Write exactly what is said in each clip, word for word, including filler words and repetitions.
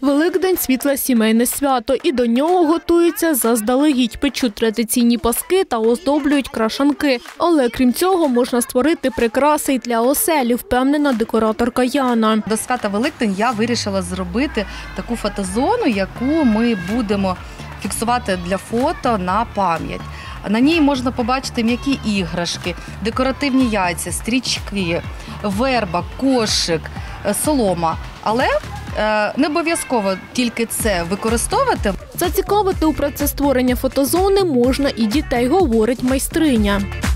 Великдень – світле сімейне свято, і до нього готуються заздалегідь, печуть традиційні паски та оздоблюють крашанки. Але крім цього можна створити прикраси й для оселі, впевнена декораторка Яна. До свята Великдень я вирішила зробити таку фотозону, яку ми будемо фіксувати для фото на пам'ять. На ній можна побачити м'які іграшки, декоративні яйця, стрічки, верба, кошик, солома. Але не обов'язково тільки це використовувати. Зацікавити у процесі створення фотозони можна і дітей, говорить майстриня.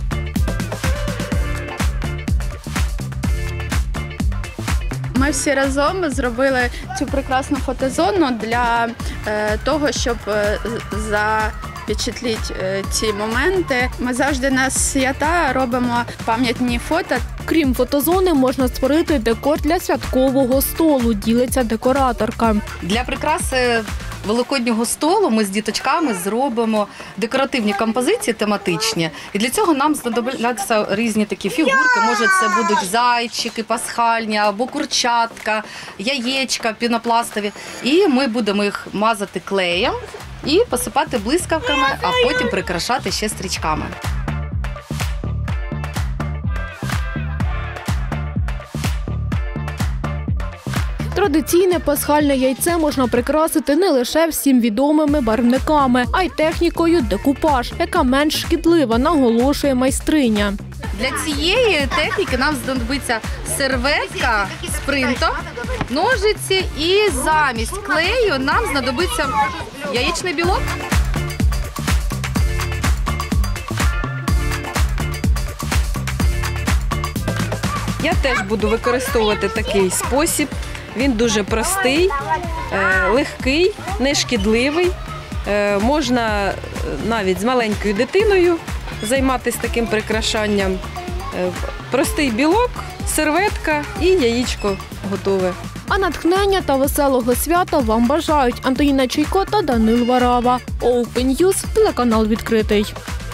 Ми всі разом зробили цю прекрасну фотозону для того, щоб запечатлити ці моменти. Ми завжди на свята робимо пам'ятні фото. Крім фотозони, можна створити декор для святкового столу, ділиться декораторка. Для прикраси великоднього столу ми з діточками зробимо декоративні композиції тематичні. І для цього нам знадобляться різні такі фігурки. Може, це будуть зайчики пасхальні, або курчатка, яєчка пінопластові. І ми будемо їх мазати клеєм і посипати блискавками, а потім прикрашати ще стрічками. Традиційне пасхальне яйце можна прикрасити не лише всім відомими барвниками, а й технікою декупаж, яка менш шкідлива, наголошує майстриня. Для цієї техніки нам знадобиться серветка з принтом, ножиці і замість клею нам знадобиться яєчний білок. Я теж буду використовувати такий спосіб. Він дуже простий, легкий, нешкідливий. Можна навіть з маленькою дитиною займатися таким прикрашанням. Простий білок, серветка і яєчко готове. А натхнення та веселого свята вам бажають Антоніна Чайко та Данил Варава. Open News, телеканал відкритий.